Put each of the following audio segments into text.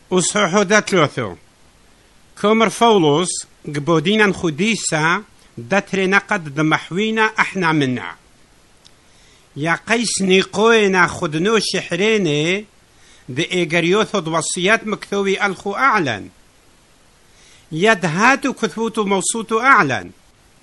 وصحودات لوثو كومر فولوس قبودينا خديسة داترنا قد دمحوينا احنا منا يا قيس نيقوينا خدنو شحريني دي ايقريوثو دوصيات مكتوبي الخو اعلن يدهاتو كثوتو موصوتو اعلن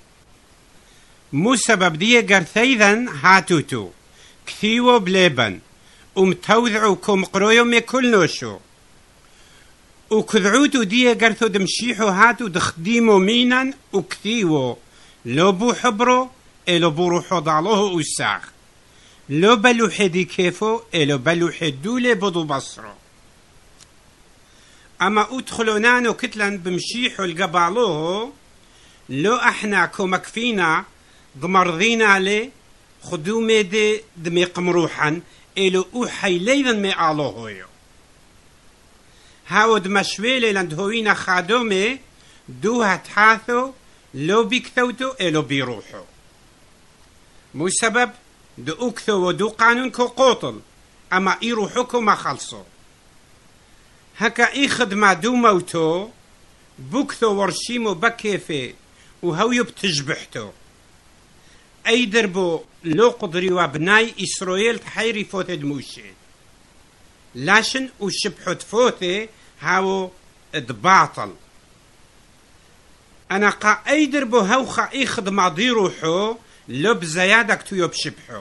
مو سبب دي قرثيذن هاتوتو كثيوو بليبن ومتوذعو كومقرويو ميكل نوشو وكذعوتو دي قرثو دمشيحو هاتو دخديمو مينان وكثيوو لو بو حبرو إلو بو روحو ضالوه أساغ لو بلو حدي كيفو إلو بلو حدولي بدو بصرو أما أدخلونانو كتلن بمشيحو القبالوه لو احنا كومكفينا ضمرضينا لي خدو ميدي دمي قمروحا إلو أوحي ليذن مي آلوهويو هاود مشويلي لندهوينا خادومي دوها تحاثو لو بيكثوتو إلو بيروحو مو سبب دو أكثو ودو قانون كو قوطل أما إيروحوكو ما خلصو هكا إي خدمة دو موتو بوكثو ورشيمو بكيفي وهويو بتجبحتو أي دربو لو قدري وابناي إسرائيل تحيري فوت دموشي لاشن وشبحو تفوتي هاو دباطل أنا قا أي دربو هوخا إي خدمة دي روحو لو بزيادك تويو بشبحو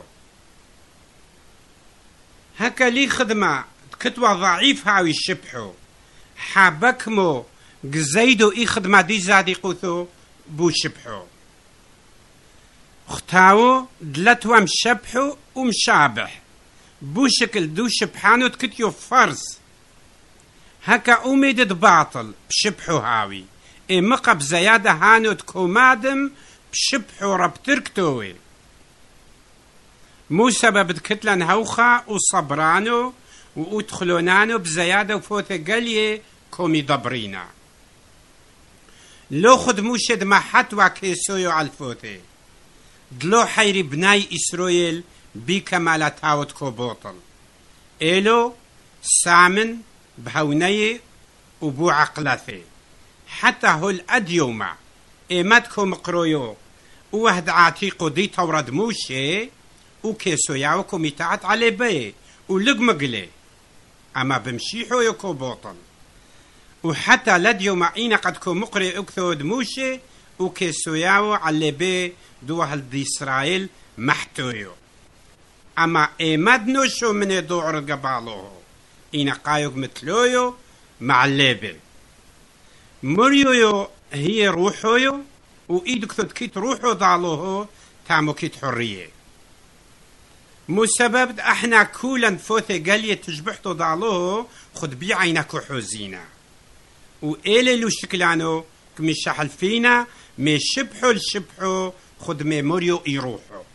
هكا لي خدمة كتوى ضعيف هاوي شبحو حابكمو قزيدو إي خدمة دي زادي قوثو بو شبحو اختاو دلتوا مشبحو ومشابح بو شكل دو شبحانو تكتيو فرز هكا أميدد باطل بشبحو هاوي إي مقب زيادة هانو تكومادم بشبحو ربتركتوي مو سبب دكتلن هوخا وصبرانو وادخلونانو بزيادة وفوثة قليه كومي دبرينا لو خد موشد ما حتوى كيسويو على الفوثة دلو حيري بناي إسرائيل بكمالة تاوت كوبوطل إلو سامن بهوني وبو عقلثي حتى هو الأديوما إيماتكو مقرويو ووهد عاتيقو دي تورد موشي وكيسوياو كوميتاعت علي بي ولقمقلي أما بمشيحو يكو بوطل وحتى لديو معينا قد كو مقري اكثو دموشي وكيسوياو علي بي دوهل دي إسرائيل محتويو أما إيمادنو شو من دوعر قبالوه إينا قايوك متلويو مع الليبي مريويو هي روحويو وإيدك تكيت روحو ضالوه تامو كيت حرية مو سبب احنا كولا فوثي قالية تجبحتو ضالوه خد بيعينكو حوزينا وإيلي لو شكلانو كمي شحل فينا مي شبحو الشبحو خد ميموريو يروحو